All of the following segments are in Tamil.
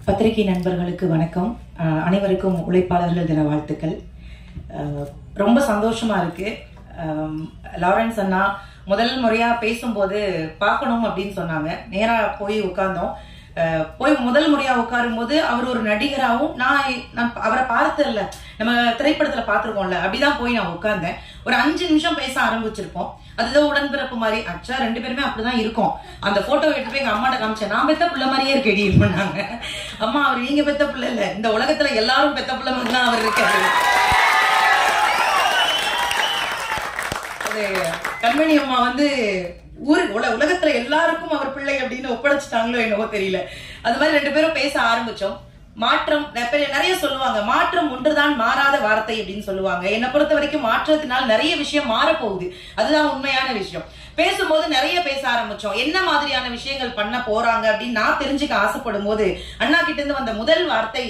பத்திரிகை நண்பர்களுக்கு வணக்கம். அனைவருக்கும் உழைப்பாளர்கள் தின வாழ்த்துக்கள். ரொம்ப சந்தோஷமா இருக்கு. லாரன்ஸ் அண்ணா முதல் முறையா பேசும்போது பார்க்கணும் அப்படின்னு சொன்னாங்க. நேரா போய் உட்கார்ந்தோம். போய் முதல் முறையா உட்காரும் போது அவர் ஒரு நடிகராகவும் நான் அவரை பார்த்ததில்ல, நம்ம திரைப்படத்துல பாத்துருக்கோம்ல, அப்படிதான் போய் நான் உட்கார்ந்தேன். ஒரு 5 நிமிஷம் பேச ஆரம்பிச்சிருப்போம். அதுதான் உடன்பிறப்பு மாதிரி. ஆக்சுவலா 2 பேருமே அப்படிதான் இருக்கும். அந்த போட்டோ எடுத்து போய் எங்க அம்மாட்ட காமிச்சேன். நான் பெத்த பிள்ளை மாதிரியே இருக்கேடி பண்ணாங்க. அம்மா, அவர் நீங்க பெத்த பிள்ளை இல்ல, இந்த உலகத்துல எல்லாரும் பெத்த பிள்ளை மாதிரி தான் அவர் இருக்காரு. கண்மணி அம்மா உலகத்துல எல்லாருக்கும் அவர் பிள்ளை அப்படின்னு ஒப்படைச்சிட்டாங்களோ என்னவோ தெரியல. அது மாதிரி 2 பேரும் பேச ஆரம்பிச்சோம். மாற்றம் நிறைய சொல்லுவாங்க. மாற்றம் ஒன்றுதான் மாறாத வார்த்தை அப்படின்னு சொல்லுவாங்க. என்னை பொறுத்த வரைக்கும் மாற்றத்தினால் நிறைய விஷயம் மாறப்போகுது. அதுதான் உண்மையான விஷயம். பேசும்போது நிறைய பேச ஆரம்பிச்சோம். என்ன மாதிரியான விஷயங்கள் பண்ண போறாங்க அப்படின்னு நான் தெரிஞ்சுக்க ஆசைப்படும் போது அண்ணா கிட்ட இருந்து வந்த முதல் வார்த்தை,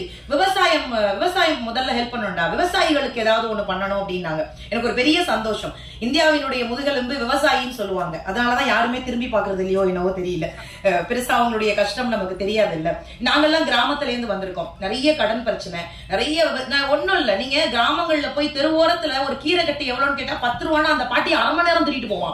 விவசாயம் முதல்ல ஹெல்ப் பண்ணணும்டா, விவசாயிகளுக்கு ஏதாவது ஒண்ணு பண்ணணும் அப்படின்னாங்க. எனக்கு ஒரு பெரிய சந்தோஷம். இந்தியாவினுடைய முதுகெலும்பு விவசாயின்னு சொல்லுவாங்க. அதனாலதான் யாருமே திரும்பி பாக்குறது இல்லையோ என்னவோ தெரியல. பெருசா அவங்களுடைய கஷ்டம் நமக்கு தெரியாது இல்ல. நாங்கெல்லாம் கிராமத்துல இருந்து வந்திருக்கோம். நிறைய கடன் பிரச்சனை, நிறைய ஒண்ணும் இல்ல. நீங்க கிராமங்கள்ல போய் தெருவோரத்துல ஒரு கீரை கட்டி எவ்வளவுன்னு கேட்டா 10 ரூபான்னு அந்த பாட்டி 1/2 மணி நேரம் திருட்டு போவான்.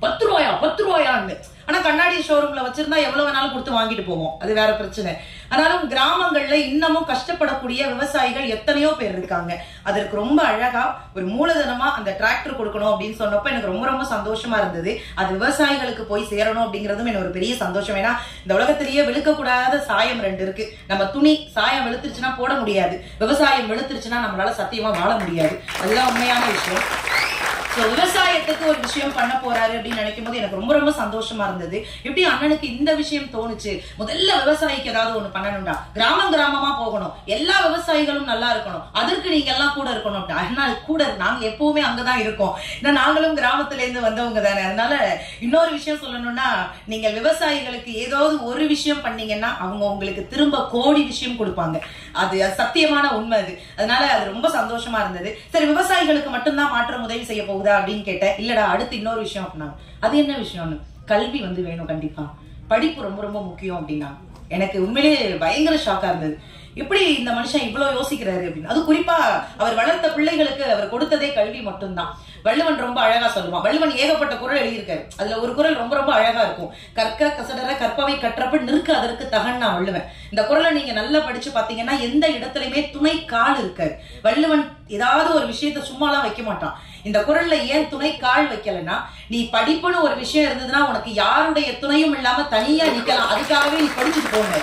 10 ரூபாயான்னு. ஆனா கண்ணாடி ஷோரூம்ல வச்சிருந்தா எவ்வளவு வேணாலும் கொடுத்து வாங்கிட்டு போவோம். அது வேற பிரச்சனை. ஆனாலும் கிராமங்கள்ல இன்னமும் கஷ்டப்படக்கூடிய விவசாயிகள் எத்தனையோ பேர் இருக்காங்க. அதற்கு ரொம்ப அழகா ஒரு மூலதனமா அந்த டிராக்டர் கொடுக்கணும் அப்படின்னு சொன்னப்ப எனக்கு ரொம்ப ரொம்ப சந்தோஷமா இருந்தது. அது விவசாயிகளுக்கு போய் சேரணும் அப்படிங்கறதும் எனக்கு ஒரு பெரிய சந்தோஷம். ஏன்னா இந்த உலகத்திலேயே வெளுக்கக்கூடாத சாயம் 2 இருக்கு. நம்ம துணி சாயம் வெளுத்துருச்சுன்னா போட முடியாது, விவசாயம் வெளுத்துருச்சுன்னா நம்மளால சத்தியமா வாழ முடியாது. அதுதான் உண்மையான விஷயம். விவசாயத்துக்கு ஒரு விஷயம் பண்ண போறாரு அப்படின்னு நினைக்கும் போது எனக்கு ரொம்ப ரொம்ப சந்தோஷமா இருந்தது. எப்படி அண்ணனுக்கு இந்த விஷயம் தோணுச்சு? முதல்ல விவசாயிக்கு ஏதாவது ஒண்ணு பண்ணணும்டா, கிராமமா போகணும், எல்லா விவசாயிகளும் நல்லா இருக்கணும், அதற்கு நீங்க எல்லாம் கூட இருக்கணும். அண்ணா கூட நாங்க எப்பவுமே அங்கதான் இருக்கோம். நாங்களும் கிராமத்துல இருந்து வந்தவங்க தானே. அதனால இன்னொரு விஷயம் சொல்லணும்னா, நீங்க விவசாயிகளுக்கு ஏதாவது ஒரு விஷயம் பண்ணீங்கன்னா அவங்க உங்களுக்கு திரும்ப கோடி விஷயம் கொடுப்பாங்க. அது சத்தியமான உண்மை. அதனால அது ரொம்ப சந்தோஷமா இருந்தது. சரி, விவசாயிகளுக்கு மட்டும்தான் மாற்றம் உதவி செய்ய போகுது அப்படின்னு கேட்டேன். இல்லடா, அடுத்து இன்னொரு விஷயம் அப்படின்னா, அது என்ன விஷயம்னு, கல்வி வேணும், கண்டிப்பா படிப்பு ரொம்ப ரொம்ப முக்கியம் அப்படின்னா எனக்கு உண்மையிலேயே பயங்கர ஷாக்கா இருந்தது. எப்படி இந்த மனுஷன் இவ்வளவு யோசிக்கிறாரு அப்படின்னு. அது குறிப்பா அவர் வளர்த்த பிள்ளைகளுக்கு அவர் கொடுத்ததே கல்வி மட்டும்தான். வள்ளுவன் ரொம்ப அழகா சொல்லுவான். வள்ளுவன் ஏகப்பட்ட குறள் எழுதியிருக்காரு. அதுல ஒரு குறள் ரொம்ப ரொம்ப அழகா இருக்கும். கற்க கசடர கற்பவை கற்றப்ப நிற்க அதற்கு தகன்னா வள்ளுவன். இந்த குறளை நீங்க நல்லா படிச்சு பாத்தீங்கன்னா எந்த இடத்துலயுமே துணை கால் இருக்காரு. வள்ளுவன் ஏதாவது ஒரு விஷயத்த சும்மாலாம் வைக்க மாட்டான். இந்த குறள்ல ஏன் துணை கால் வைக்கலன்னா, நீ படிப்புன்னு ஒரு விஷயம் இருந்ததுன்னா உனக்கு யாருடைய துணையும் இல்லாம தனியா நிக்கலாம். அதுக்காகவே நீ படிச்சுட்டு போங்க.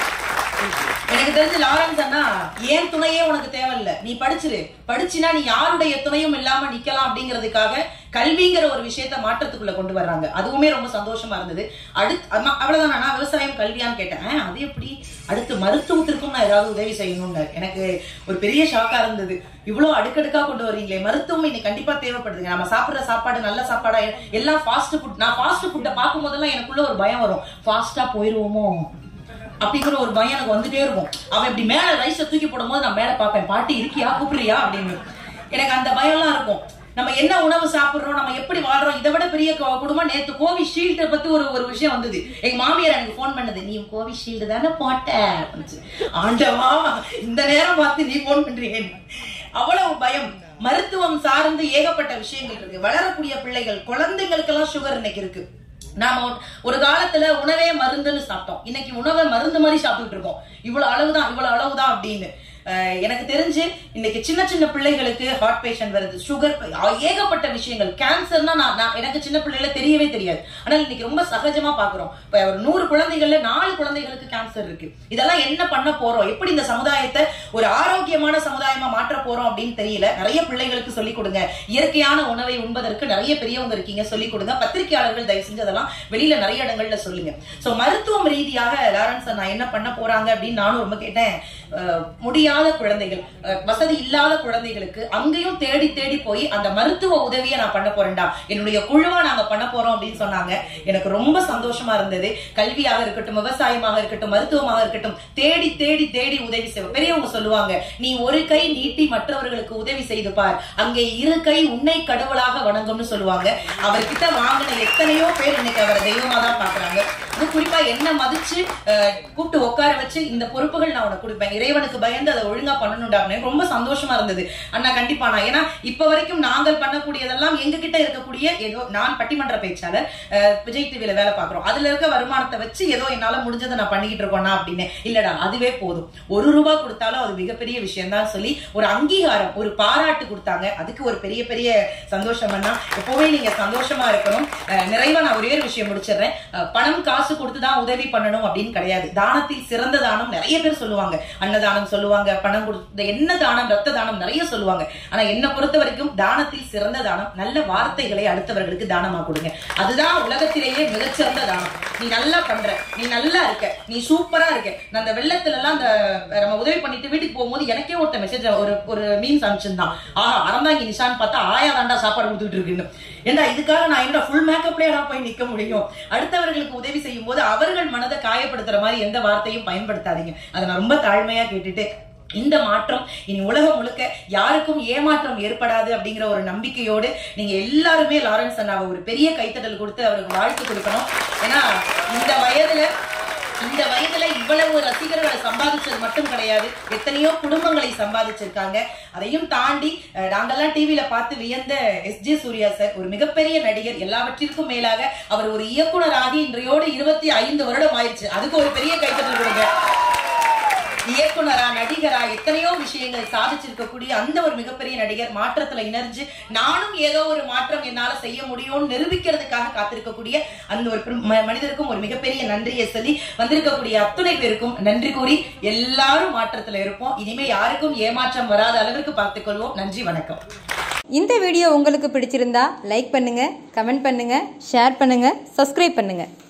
எனக்கு தெரிஞ்சு லாரன்ஸ் அண்ணா ஏன் துணையே உனக்கு தேவையில்லை, நீ படிச்சுனா நீ யாருடைய துணையும் இல்லாம நிக்கலாம் அப்படிங்கிறதுக்காக கல்விங்கிற ஒரு விஷயத்த மாற்றத்துக்குள்ள கொண்டு வர்றாங்க. அதுவுமே ரொம்ப சந்தோஷமா இருந்தது. அவ்வளவுதான். நான் விவசாயம் கல்வியான்னு கேட்டேன். அது எப்படி, அடுத்து மருத்துவத்திற்கும் நான் ஏதாவது உதவி செய்யணும்னு எனக்கு ஒரு பெரிய ஷாக்கா இருந்தது. இவ்வளவு அடுக்கடுக்கா கொண்டு வரீங்களே. மருத்துவம் இன்னைக்கு கண்டிப்பா தேவைப்படுதுங்க. நம்ம சாப்பிடுற சாப்பாடு நல்ல சாப்பாடா, எல்லாம் ஃபாஸ்ட் ஃபுட். நான் ஃபாஸ்ட் ஃபுட்டை பார்க்கும் போதெல்லாம் எனக்குள்ள ஒரு பயம் வரும். ஃபாஸ்டா போயிருவோமோ அப்படிங்கிற ஒரு பயம் எனக்கு வந்துட்டே இருக்கும். அவன் இப்படி மேல ரைஸை தூக்கி போடும் போது நான் மேல பார்ப்பேன், பாட்டி இருக்கியா, கூப்பிடுறியா அப்படின்னு. எனக்கு அந்த பயம் எல்லாம் இருக்கும். நம்ம என்ன உணவு சாப்பிடுறோம், நம்ம எப்படி வாழ்றோம். இதை விட பெரிய குடும்பம். நேத்து கோவிஷீல்டை பத்தி ஒரு விஷயம் வந்தது. எங்க மாமியார் எனக்கு போன் பண்ணது, நீ கோவிஷீல்டு தானே போட்ட. ஆண்டவா, இந்த நேரம் பார்த்து நீ போன் பண்றீங்க. அவ்வளவு பயம். மருத்துவம் சார்ந்து ஏகப்பட்ட விஷயங்கள் இருக்கு. வளரக்கூடிய பிள்ளைகள், குழந்தைங்களுக்கு எல்லாம் சுகர் இன்னைக்கு இருக்கு. நாம ஒரு காலத்துல உணவே மருந்துன்னு சாப்பிட்டோம். இன்னைக்கு உணவை மருந்து மாதிரி சாப்பிட்டுட்டு இருக்கோம். இவ்வளவு அளவுதான் அப்படின்னு. எனக்கு தெரிஞ்சு இன்னைக்கு சின்ன சின்ன பிள்ளைகளுக்கு ஹார்ட் பேஷண்ட் வருது, சுகர், ஏகப்பட்ட விஷயங்கள். கேன்சர்னா எனக்கு சின்ன பிள்ளைல தெரியவே தெரியாது. ஆனால் இன்னைக்கு ரொம்ப சகஜமா பாக்குறோம். இப்ப ஒரு 100 குழந்தைகள்ல 4 குழந்தைகளுக்கு கேன்சர் இருக்கு. இதெல்லாம் என்ன பண்ண போறோம், எப்படி இந்த சமுதாயத்தை ஒரு ஆரோக்கியமான சமுதாயமா மாற்ற போறோம் அப்படின்னு தெரியல. நிறைய பிள்ளைகளுக்கு சொல்லிக் கொடுங்க. இயற்கையான உணவை உண்பதற்கு நிறைய பெரியவங்க இருக்கீங்க, சொல்லிக் கொடுங்க. பத்திரிகையாளர்கள் தயவு செஞ்சு அதெல்லாம் வெளியில நிறைய இடங்கள்ல சொல்லுங்க. சோ மருத்துவம் ரீதியாக லாரன்ஸ் நான் என்ன பண்ண போறாங்க அப்படின்னு நானும் ரொம்ப கேட்டேன். முடியாத குழந்தைகள், வசதி இல்லாத குழந்தைகளுக்கு அங்கேயும் தேடி தேடி போய் அந்த மருத்துவ உதவியை நான் பண்ண போறேன்டா, என்னுடைய குழுவா நாங்க பண்ண போறோம் அப்படின்னு சொன்னாங்க. எனக்கு ரொம்ப சந்தோஷமா இருந்தது. கல்வியாக இருக்கட்டும், விவசாயமாக இருக்கட்டும், மருத்துவமாக இருக்கட்டும், தேடி தேடி தேடி உதவி செய்வோம். பெரியவங்க சொல்லுவாங்க, நீ ஒரு கை நீட்டி மற்றவர்களுக்கு உதவி செய்து பார், அங்கே 2 கை உன்னை கடவுளாக வணங்கும்னு சொல்லுவாங்க. அவர்கிட்ட வாங்கின எத்தனையோ பேர் இன்னைக்கு அவரை தெய்வமா தான் பாக்குறாங்க. அது குறிப்பா என்ன மதிச்சு கூப்பிட்டு உட்கார வச்சு இந்த பொறுப்புகள் நான் உனக்கு கொடுப்பேன், இறைவனுக்கு பயந்து அதை ஒழுங்கா பண்ணணும்டா. ரொம்ப சந்தோஷமா இருந்தது அண்ணா. கண்டிப்பா நான் ஏன்னா இப்ப வரைக்கும் நாங்கள் பண்ணக்கூடியதெல்லாம் எங்க கிட்ட இருக்கக்கூடிய ஏதோ நான் பட்டிமன்ற பேச்சாளர் விஜய் டிவில வேலை பாக்குறோம், அதுல இருக்க வருமானத்தை வச்சு ஏதோ என்னால முடிஞ்சதை நான் பண்ணிக்கிட்டு இருக்கோம்னா அப்படின்னு இல்லடா, அதுவே போதும். ₹1 கொடுத்தாலும் அது மிகப்பெரிய விஷயம் தான் சொல்லி ஒரு அங்கீகாரம், ஒரு பாராட்டு கொடுத்தாங்க. அதுக்கு ஒரு பெரிய பெரிய சந்தோஷம். எப்பவுமே நீங்க சந்தோஷமா இருக்கணும். நிறைவா நான் ஒரே ஒரு விஷயம் முடிச்சிடுறேன். பணம் காசு கொடுத்துதான் உதவி பண்ணணும் அப்படின்னு கிடையாது. தானத்தில் சிறந்த தானம் நிறைய பேர் சொல்லுவாங்க, அன்னதானம் சொல்லுவாங்க, பணம் கொடுத்த என்ன தானம், ரத்த தானம் நிறைய சொல்லுவாங்க. ஆனா என்ன பொறுத்த வரைக்கும் தானத்தில் சிறந்த தானம் நல்ல வார்த்தைகளை அடுத்தவர்களுக்கு தானமா கொடுங்க. அதுதான் உலகத்திலேயே மிகச்சிறந்த தானம். நீ நல்லா பண்ற, நீ நல்லா இருக்க, நீ சூப்பரா இருக்க. நான் அந்த வெள்ளத்துல எல்லாம் அந்த நம்ம உதவி பண்ணிட்டு வீட்டுக்கு போகும்போது எனக்கே ஒருத்த மெசேஜ் ஒரு மீன்ஸ் அனுப்பிச்சிருந்தான். அறந்தாங்கி நிஷான்னு பார்த்தா ஆயாதாண்டா சாப்பாடு கொடுத்துட்டு இருக்குன்னு. ஏண்டா இதுக்காக நான் என்ன ஃபுல் மேக்கப்லயே போய் நிக்க முடியும்? அடுத்தவர்களுக்கு உதவி செய்யும் போது அவர்கள் மனதை காயப்படுத்துற மாதிரி எந்த வார்த்தையும் பயன்படுத்தாதீங்க. அதை நான் ரொம்ப தாழ்மையா கேட்டுட்டு இந்த மாற்றம் இனி உலகம் முழுக்க யாருக்கும் ஏமாற்றம் ஏற்படாது அப்படிங்கிற ஒரு நம்பிக்கையோடு நீங்க எல்லாருமே லாரன்ஸ் அண்ணாவை ஒரு பெரிய கைத்தட்டல் கொடுத்து அவருக்கு வாழ்த்து கொடுக்கணும். ஏன்னா இந்த வயதுல இவ்வளவு ரசிகர்களை சம்பாதிச்சது மட்டும் கிடையாது, எத்தனையோ குடும்பங்களை சம்பாதிச்சிருக்காங்க. அதையும் தாண்டி நாங்கெல்லாம் டிவில பார்த்து வியந்த எஸ்.ஜே. சூர்யா சார் ஒரு மிகப்பெரிய நடிகர், எல்லாவற்றிற்கும் மேலாக அவர் ஒரு இயக்குனராகி இன்றையோடு 25 வருடம் ஆயிடுச்சு. அதுக்கு ஒரு பெரிய கைத்தட்டல் கொடுங்க. இயக்குனரா, நடிகரா எத்தனையோ விஷயங்கள் சாதிச்சிருக்கக்கூடிய அந்த ஒரு மிகப்பெரிய நடிகர் மாற்றத்துல இணைஞ்சு நானும் ஏதோ ஒரு மாற்றம் என்னால செய்ய முடியும்னு நிரூபிக்கிறதுக்காக காத்திருக்கக்கூடிய அந்த ஒரு மனிதருக்கும் ஒரு மிகப்பெரிய நன்றியை சொல்லி வந்திருக்கக்கூடிய அத்துணை பேருக்கும் நன்றி கூறி எல்லாரும் மாற்றத்துல இருப்போம். இனிமே யாருக்கும் ஏமாற்றம் வராத அளவிற்கு பார்த்துக்கொள்வோம். நன்றி, வணக்கம். இந்த வீடியோ உங்களுக்கு பிடிச்சிருந்தா லைக் பண்ணுங்க, கமெண்ட் பண்ணுங்க, ஷேர் பண்ணுங்க, சப்ஸ்கிரைப் பண்ணுங்க.